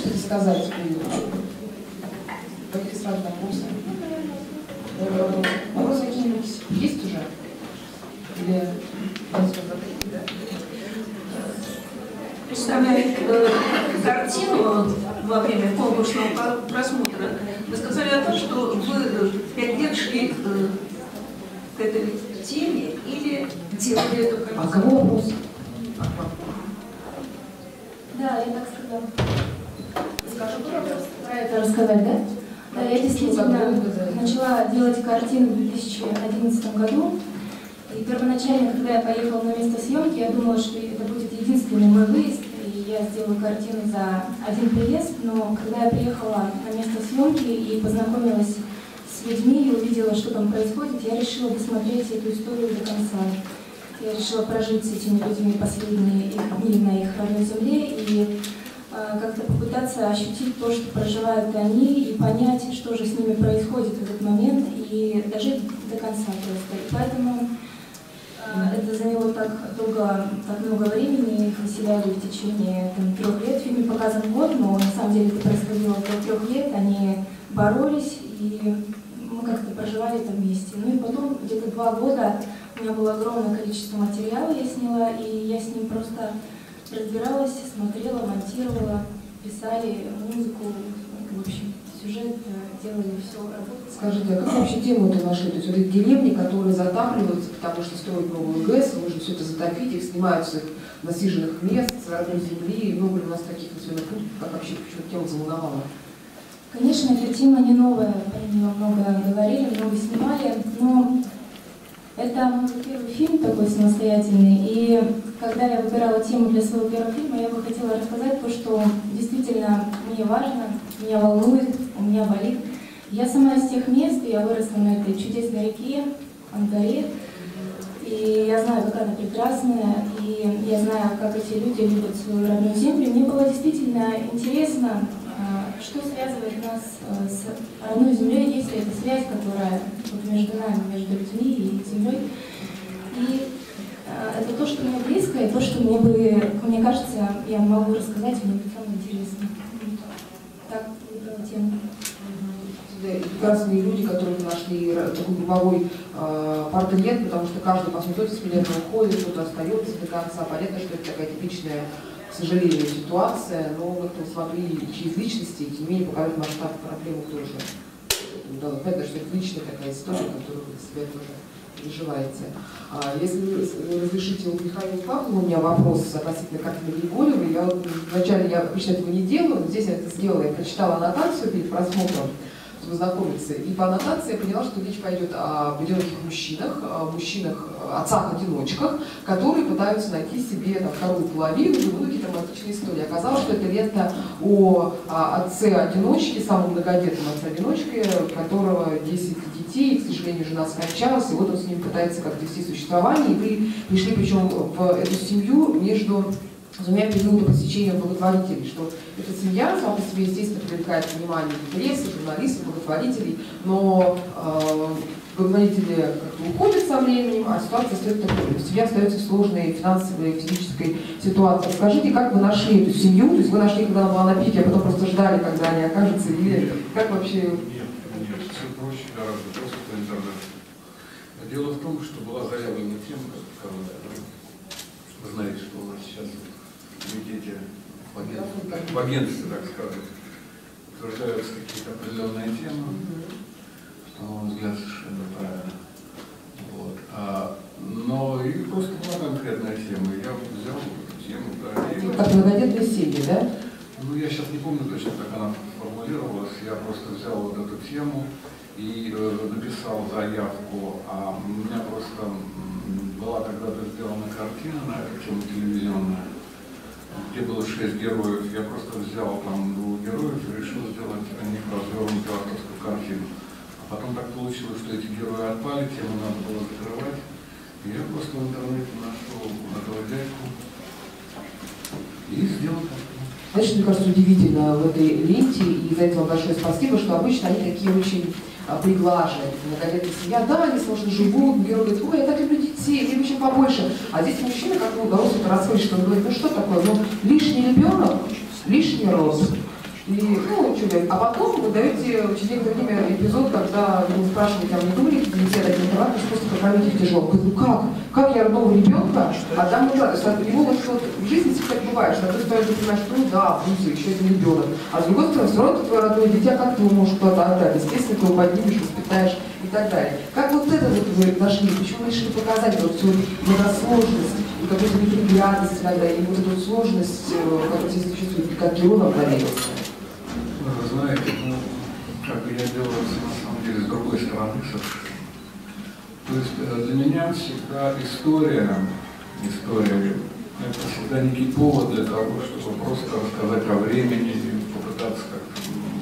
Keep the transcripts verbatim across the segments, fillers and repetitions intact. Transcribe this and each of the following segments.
что-то сказать? Давайте сразу вопросы. Вопросы какие-нибудь есть уже? Или... Представляет э, картину во время конкурсного просмотра. Вы сказали о том, что вы пять лет шли э, к этой теме или делали эту картину. А кого вопрос? Да, я так сказала. Скажу вопрос. Про это рассказать, да? Да, я действительно начала делать картину в две тысячи одиннадцатом году. И первоначально, когда я поехала на место съемки, я думала, что это будет единственный мой выезд, и я сделаю картину за один приезд. Но когда я приехала на место съемки и познакомилась с людьми и увидела, что там происходит, я решила досмотреть эту историю до конца. Я решила прожить с этими людьми последние их дни на их родной земле и э, как-то попытаться ощутить то, что проживают они, и понять, что же с ними происходит в этот момент, и дожить до конца просто. И поэтому э, это заняло так долго, так много времени, их выселяли в течение там, трех лет. В фильме показан год, но на самом деле это происходило до трех лет. Они боролись, и мы как-то проживали там вместе. Ну и потом где-то два года у меня было огромное количество материала, я сняла, и я с ним просто разбиралась, смотрела, монтировала, писали музыку, в общем, сюжет, делали все, работали. Скажите, а как вообще тему это нашли? То есть вот эти деревни, которые затапливаются, потому что строят новую ГЭС, нужно все это затопить, их снимают с их насиженных мест, с родной земли, и много ли у нас таких населенных пунктов, как вообще почему тема заволновала? Конечно, эта тема не новая, про нее много говорили, много снимали, но это мой первый фильм такой самостоятельный, и когда я выбирала тему для своего первого фильма, я бы хотела рассказать то, что действительно мне важно, меня волнует, у меня болит. Я сама из тех мест, я выросла на этой чудесной реке, Ангаре, и я знаю, какая она прекрасная, и я знаю, как эти люди любят свою родную землю. Мне было действительно интересно, что связывает нас с родной землей, есть ли эта связь, которая вот между нами, между людьми и землей. И э, это то, что мне близко, и то, что мне бы, мне кажется, я могу рассказать, мне будет самое интересное. Так выбрала тему. Прекрасные люди, которые нашли такой групповой э, портрет, потому что каждый посмотрит, с билета уходит, кто-то остается до конца. Понятно, что это такая типичная, к сожалению, ситуация, но мы смогли через личности, и тем не менее показать масштаб проблемы тоже. Да, понятно, что это личная такая история, которую вы себя тоже переживаете. А, если вы разрешите, у Михаила Павлова у меня вопрос относительно картины Григорьевой. Я вот, вначале я обычно этого не делаю, но здесь я это сделала, я прочитала аннотацию перед просмотром, чтобы знакомиться, и по аннотации я поняла, что речь пойдет об одиноких мужчинах, о мужчинах, отцах-одиночках, которые пытаются найти себе там, вторую половину, и будут какие-то романтичные истории. Оказалось, что это лента о, о отце-одиночке, самом многодетном отце-одиночке, у которого десять детей, и, к сожалению, жена скончалась, и вот он с ним пытается как-то вести существование, и вы пришли причем в эту семью между двумя периодами посещения благотворителей, что эта семья сама по себе, естественно, привлекает внимание прессы, журналистов, благотворителей, но э, благотворители как-то уходят со временем, а ситуация остается такой. Семья остается в сложной финансовой и физической ситуации. Расскажите, как вы нашли эту семью? То есть вы нашли, когда она была на пике, а потом просто ждали, когда они окажутся, или как вообще? Нет, нет, все проще, гораздо просто по интернету. Дело в том, что была заявлена тема, как вы знаете, что у нас сейчас в комитете, в агентстве, в агентстве, так сказать, утверждаются какие-то определенные темы, что, на мой взгляд, совершенно правильно. Вот. А, но и просто была конкретная тема, и я взял эту тему. Да, и как многодетные семьи, да? Ну, я сейчас не помню точно, как она формулировалась, я просто взял вот эту тему и э, написал заявку, а у меня просто была когда-то сделана картина на эту тему телевизионная, где было шесть героев. Я просто взял там двух героев и решил сделать о них развернутую авторскую картину. А потом так получилось, что эти герои отпали, тему надо было закрывать. И я просто в интернете нашел этого дядьку и сделал картину. Знаешь, мне кажется, удивительно в этой ленте, и за это вам большое спасибо, что обычно они такие очень а, приглаженные, многодетная семья, да, они сложно живут, герой говорит, ой, я так люблю детей, им еще побольше. А здесь мужчина, как ему удалось это расслышать, что он говорит, ну что такое, ну лишний ребенок, лишний рост. И, ну, что делать? А потом вы даете через некоторое время эпизод, когда вы спрашиваете, а не думали, детей дать интернат, просто покормить их тяжело. Говорит, ну как? Как я родного ребенка отдам интернат? То есть у него вот, вот в жизни всегда так бывает, что ты стоишь, понимаешь, что ну да, вузы, еще один ребенок. А с другой стороны, все равно это твое родное дитя, как ты его можешь куда-то отдать? Естественно, ты его поднимешь, воспитаешь и так далее. Как вот это вот вы нашли? Почему вы решили показать вот всю многосложность и какую-то неприятность иногда, и вот эту сложность, которую здесь существует, как герой вам доверился? Вы знаете, ну, как бы я делал на самом деле с другой стороны совершенно. То есть для меня всегда история, история, это всегда некий повод для того, чтобы просто рассказать о времени, попытаться как-то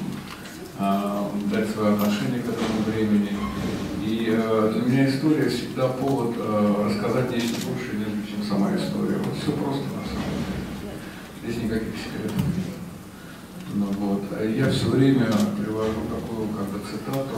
а, дать свое отношение к этому времени. И а, для меня история всегда повод а, рассказать нечто больше, нежели чем сама история. Вот все просто на самом деле. Здесь никаких секретов нет. Ну, вот. Я все время привожу такую как бы цитату,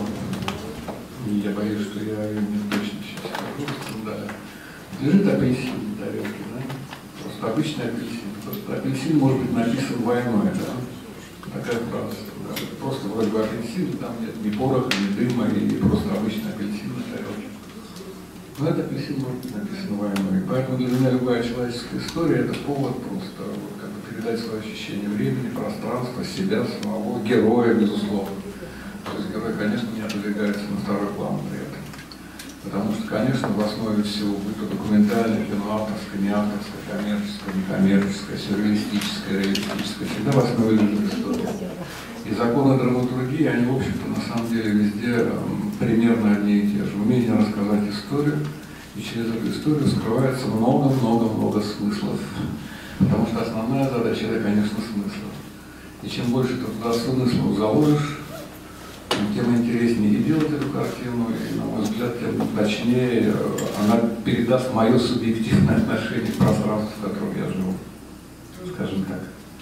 и я боюсь, что я ее не точно сейчас скажу, да. Лежит апельсин на тарелке, да? Просто обычный апельсин. Просто апельсин может быть написан войной, да? Такая фраза. Да? Просто вроде бы апельсин, там нет ни пороха, ни дыма, и просто обычный апельсин на тарелке. Но этот апельсин может быть написан войной. Поэтому для меня любая человеческая история это повод просто вот, как бы передать свое ощущение времени, пространства, себя, самого героя, безусловно. То есть герой, конечно, не отодвигается на второй план при этом. Потому что, конечно, в основе всего, будь то документальное кино, авторское, неавторское, коммерческое, некоммерческое, сюрреалистическое, реалистическое, всегда в основе лежит история. И законы драматургии, они, в общем-то, на самом деле везде эм, примерно одни и те же. Умение рассказать историю, и через эту историю скрывается много-много-много смыслов. Потому что основная задача – это, конечно, смысл. И чем больше ты туда смыслов заложишь, тем интереснее и делать эту картину, и, на мой взгляд, тем точнее она передаст мое субъективное отношение к пространству, в котором я живу. Скажем так.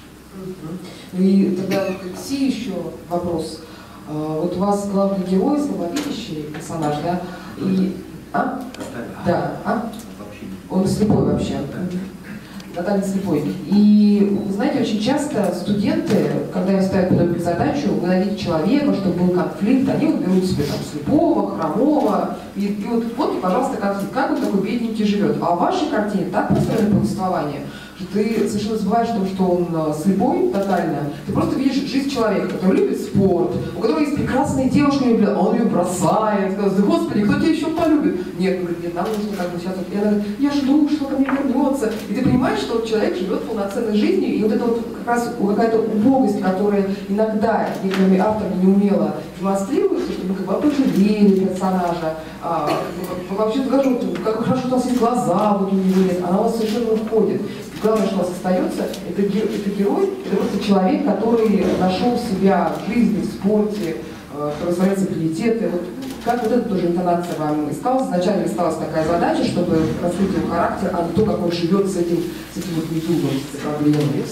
И тогда к Алексею еще вопрос. Вот у вас главный герой, слабовидящий персонаж, да? И... А? Да, а? Он слепой вообще. Наталья слепой. И, вы знаете, очень часто студенты, когда им ставят подобную задачу, выносить человека, чтобы был конфликт, они вот берут себе там слепого, хромого, и, и вот, вот, пожалуйста, конфликт. Как он такой бедненький живет? А в вашей картине так построено повествование, что ты совершенно забываешь о том, что он слепой тотально. Ты просто видишь жизнь человека, который любит спорт, у которого есть прекрасная девушка, а он ее бросает. Господи, кто тебя еще полюбит? Нет, он говорит, нет, нам нужно как бы сейчас... И она говорит, я жду, что ко мне вернется. И ты понимаешь, что человек живет полноценной жизнью, и вот это вот как раз какая-то убогость, которая иногда некоторыми авторами неумело демонстрируется, что мы как бы пожалели персонажа, а, вообще скажу, как хорошо у нас есть глаза, вот у него нет, она у вас совершенно уходит. Главное, что у вас остается, это, это герой, это просто человек, который нашел себя в жизни, в спорте, который становится приоритеты. Вот как вот эта тоже интонация вам искалась? Изначально искалась такая задача, чтобы раскрыть его характер, а не то, как он живет с этим, с этим вот недугом, с этой проблемой.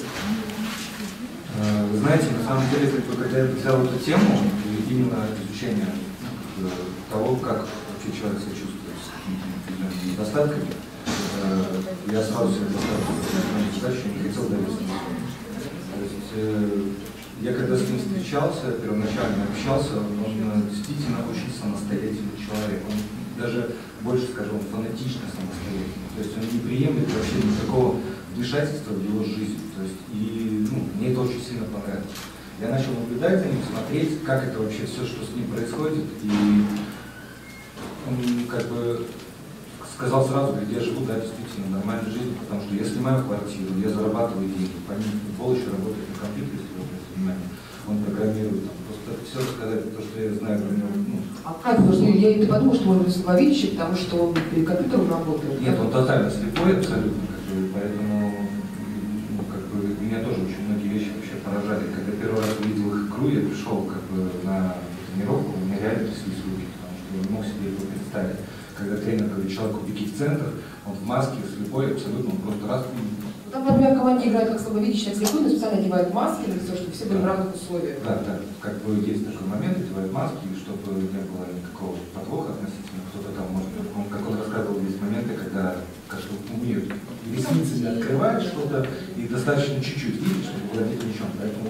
Вы знаете, на самом деле, когда я взял эту тему, именно изучение того, как вообще человек себя чувствует с какими-то недостатками, я сразу себе поставил задачу, не хотел довериться. То есть, я когда с ним встречался, первоначально общался, он действительно очень самостоятельный человек. Он даже, больше скажу, он фанатично самостоятельный. То есть он не приемлет вообще никакого вмешательства в его жизнь. То есть, и ну, мне это очень сильно понравилось. Я начал наблюдать за ним, смотреть, как это вообще все, что с ним происходит. И он как бы сказал сразу, говорит, я живу, да, действительно, нормальной жизнью, потому что я снимаю квартиру, я зарабатываю деньги, помимо футбола еще работает на компьютере, если вы обратите внимание, он программирует, там, просто все рассказать, то, что я знаю про него. Ну. А как? Потому что я и подумала, что он слабовидящий, потому что он перед компьютером работает. Нет, он тотально слепой абсолютно, как бы, поэтому ну, как бы, меня тоже очень многие вещи вообще поражали. Когда первый раз увидел их игру, я пришел как бы, на тренировку, у меня реально тряслись руки, потому что я не мог себе его представить. Когда тренер говорит, человеку беги в центр, он в маске, слепой, абсолютно, он просто раз... Там, например, в команде играют как слабовидящие, так слепой, но специально одевают маски, для того, чтобы все были в равных условиях. Да, да, как бы есть такой момент, одевают маски, чтобы не было никакого подвоха относительно, кто-то там может... Он, как он рассказывал, есть моменты, когда как-то умеют ресницами открывать что-то, и достаточно чуть-чуть видеть, чтобы владеть ничем. Поэтому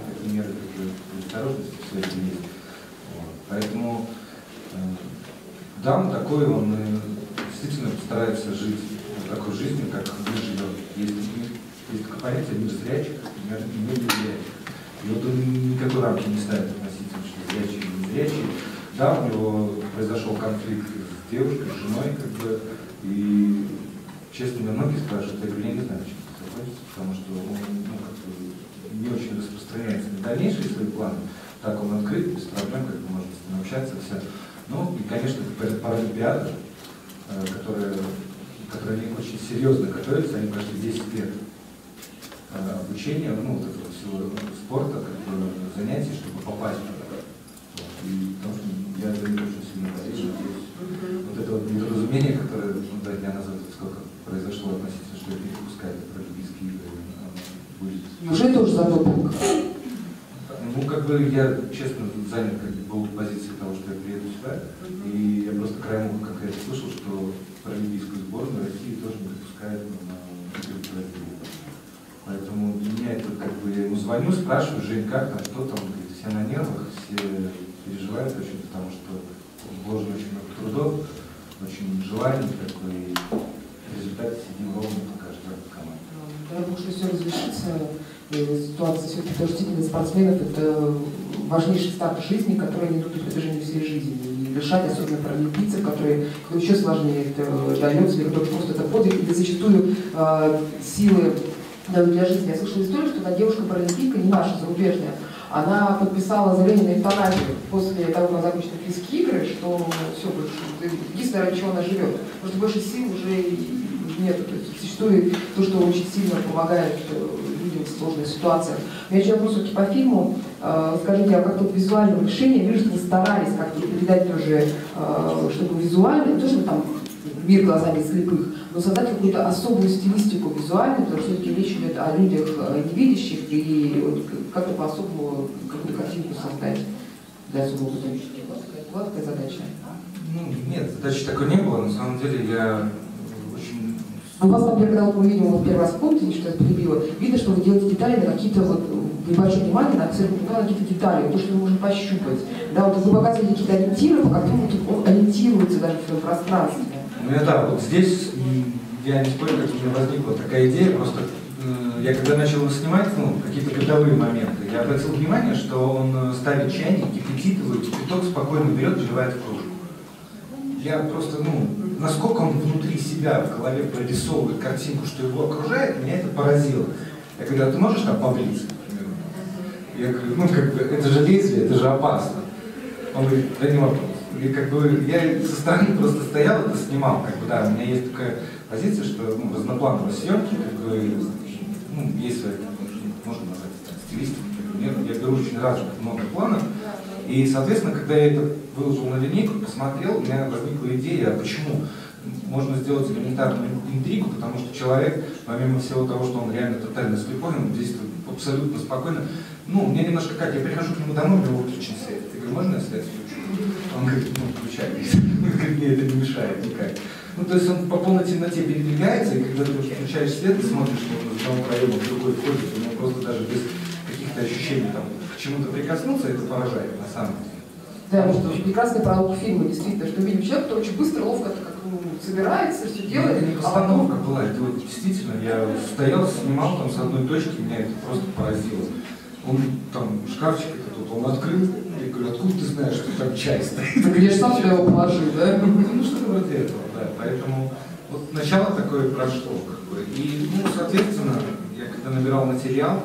такие меры предосторожности в своей семье. Вот. Поэтому э, дам такой, он э, действительно старается жить такой жизнью, как мир живет. Есть, есть такое понятие мир зрячих, мир не зрячих. И вот он никакой рамки не ставит относительно, что зрячий или не зрячий. Да, у него произошел конфликт с девушкой, с женой, как бы, и честно, меня многие спрашивают, я говорю, я не знаю, чем это закончится, потому что он ну, как бы, не очень распространяется на дальнейшие свои планы. Так он открыт, без проблем, как бы можно с ним общаться, все. Ну, и, конечно, это паралимпиада, которая, которая они очень серьезно готовятся, они прошли десять лет обучения, ну, вот этого всего спорта, как бы, занятий, чтобы попасть туда. И потому что я за них очень сильно болею, надеюсь. Вот это вот недоразумение, которое ну, два дня назад сколько произошло относительно, что это не пускает про Олимпийские игры, будет. Неужели тоже за допинг? Ну, как бы я, честно, занял как бы, был в позиции того, что я приеду сюда, и я просто краем уха конкретно слышал, что паралимпийскую сборную России тоже не допускают на игры. Поэтому для меня это как бы, я ему звоню, спрашиваю, Жень, как там, что там, говорит, все на нервах, все переживают очень, потому что вложено очень много трудов, очень желаний, как бы, и в результате сидим ровно каждый раз в команде. Дай Бог, что все разрешится, и ситуация все-таки тоже для спортсменов это важнейший старт жизни, который они идут на протяжении всей жизни. И решать, особенно паралимпийцев, которые, кто еще сложнее это дается, или кто просто это подвиг, и зачастую э, силы для жизни. Я слышала историю, что одна девушка-паралимпийка, не наша, зарубежная, она подписала заявление на эвтаназию после того, как закончили Олимпийские игры, что все, больше, единственное, ради чего она живет, потому что больше сил уже нет. То есть существует то, что очень сильно помогает людям в сложных ситуациях. У меня еще вопрос по фильму. Скажите, а как тут визуальное решение? Вижу, что вы старались как-то передать тоже, чтобы визуально, не то, чтобы там мир глазами слепых, но создать какую-то особую стилистику визуальную, потому что все-таки речь идет о людях невидящих, и вот как-то по-особому какую-то картинку создать для особого будущего. Вот такая задача. Ну, нет, задачи такой не было. На самом деле я очень... У вас, например, когда вот мы видим вот первый раз, помните, что я перебила, видно, что вы делаете детали на какие-то вот, небольшое внимание на на какие-то детали, то, что вы можете пощупать. Да, вот вы показываете какие-то ориентиры, по которым он ориентируется даже в своем пространстве. Ну, я, да, вот здесь я не спорю, как у меня возникла такая идея, просто э, я когда начал его снимать, ну, какие-то годовые моменты, я обратил внимание, что он ставит чайник, кипятит его, кипяток спокойно берет, вливает в кружку. Я просто, ну, насколько он внутри себя, в голове прорисовывает картинку, что его окружает, меня это поразило. Я говорю, а ты можешь там побриться, например? Я говорю, ну, как бы, это же лезвие, это же опасно. Он говорит, да не вопрос. И как бы я со стороны просто стоял, это снимал, как бы, да, у меня есть такая позиция, что, ну, разноплановые съемки, как бы, ну, есть своя, можно назвать, стилистика, например, я беру очень разных, много планов, и, соответственно, когда я это выложил на линейку, посмотрел, у меня возникла идея, а почему можно сделать элементарную интригу, потому что человек, помимо всего того, что он реально тотально слепой, он действует абсолютно спокойно. Ну, мне немножко как, я прихожу к нему домой, у него выключен свет. Я говорю, можно я свет включу? Он говорит, ну, включай. Он говорит, мне это не мешает никак. Ну, то есть он по полной темноте передвигается, и когда ты включаешь свет и смотришь, что он из одного проема в другой входит, у него просто даже без каких-то ощущений там, к чему-то прикоснуться, это поражает на самом деле. Да, что очень прекрасный продукт фильма, действительно, что видим человека, который очень быстро, ловко как, ну, собирается, все делает. Это не постановка была, это вот действительно, я стоял, снимал там с одной точки, меня это просто поразило. Он там шкафчик этот, он открыл, я говорю, откуда ты знаешь, что там чай стоит? Ты где же сам сюда его положил, да? Ну что-то вроде этого, да, поэтому вот начало такое прошло, как бы, и, ну, соответственно, я когда набирал материал,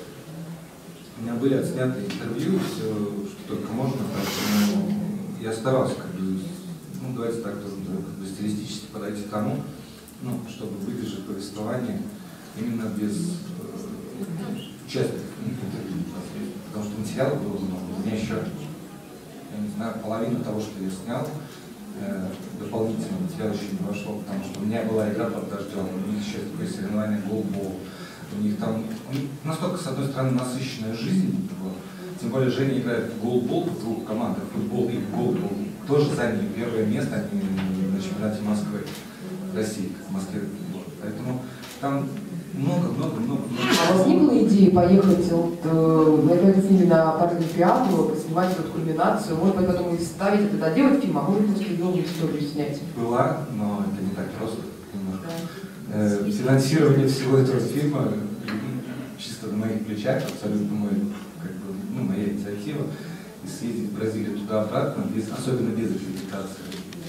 у меня были отсняты интервью, все, что только можно, поэтому я старался, как бы, ну, давайте так, тоже, как бы, стилистически подойти к тому, ну, чтобы выдержать повествование именно без э, участников интервью, потому что материала было много. У меня еще, я не знаю, половина того, что я снял, э, дополнительно материал еще не вошло, потому что у меня была игра под дождем, у них еще такое соревнование голбол. У них там у них настолько, с одной стороны, насыщенная жизнь, вот. Тем более Женя играет в голбол в двух командах, футбол и голбол. Тоже заняли первое место они на чемпионате Москвы, России, в Москве. Вот. Поэтому там много-много-много. А у вас не было идеи поехать вот, э, на этом фильме на Паралимпиаду, снимать эту кульминацию, может быть, потом и ставить это, доделать фильм, а может быть, просто новую историю снять? Была, но это не так просто немножко. Э, финансирование всего этого фильма чисто на моих плечах, абсолютно мой, как бы, ну, моя инициатива. И съездить в Бразилию туда-обратно, без, особенно без аккредитации.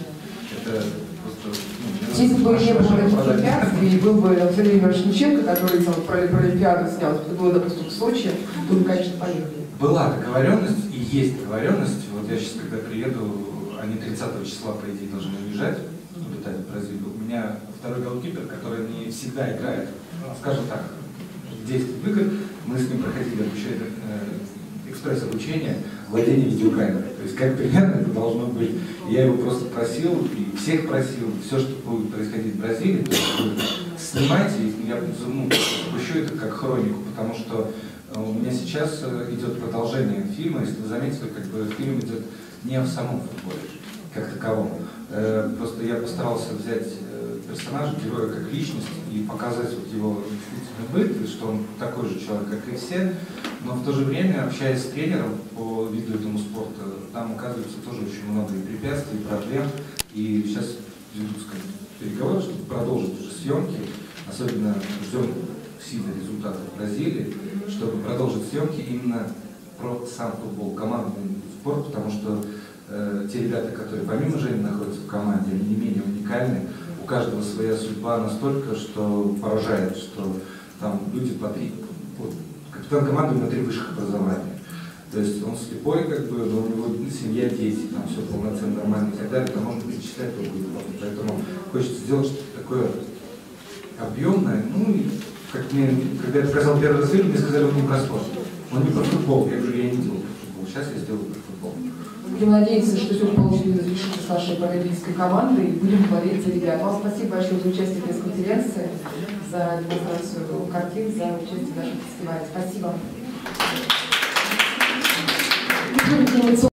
Это просто... Ну, если бы не было этих препятствий, и был бы Анатолий Мирошниченко, который там, про, про Олимпиаду снял, это было, допустим, в Сочи, то мы, конечно, поехали. Была договоренность, и есть договоренность. Вот я сейчас, когда приеду, они тридцатого числа, по идее, должны уезжать, улетать в Бразилию. У меня второй голкипер, который не всегда играет, скажем так, действует выход. Мы с ним проходили обучение, экспресс-обучение владения видеокамерой. То есть как примерно это должно быть. Я его просто просил, и всех просил, все, что будет происходить в Бразилии, то есть вы снимайте, и я ну, запущу это как хронику, потому что у меня сейчас идет продолжение фильма, если вы заметили, как бы фильм идет не в самом футболе, как таковом. Просто я постарался взять персонажа, героя как личность и показать вот его действительно быт, что он такой же человек, как и все, но в то же время, общаясь с тренером по виду этому спорта, там оказывается тоже очень много и препятствий, и проблем, и сейчас ведут, скажем, переговоры, чтобы продолжить уже съемки, особенно ждем сильных результатов в Бразилии, чтобы продолжить съемки именно про сам футбол, командный спорт, потому что э, те ребята, которые помимо Жени находятся в команде, они не менее уникальны. У каждого своя судьба настолько, что поражает, что там люди по три, вот, капитан команды на три высших образования. То есть он слепой, как бы, но у него семья, дети, там все полноценно, нормально и так далее, там можно перечислять то будет. Поэтому хочется сделать что-то такое объемное. Ну и как мне, когда я показал первый раз фильм, мне сказали, он не про спорт, он не про футбол. Я говорю, я не делал про футбол, сейчас я сделаю про футбол. Будем надеяться, что все получилось разрешиться с нашей паралимпийской командой и будем болеть за ребят. Вам спасибо большое за участие в пресс-конференции, за демонстрацию картин, за участие в нашем фестивале. Спасибо.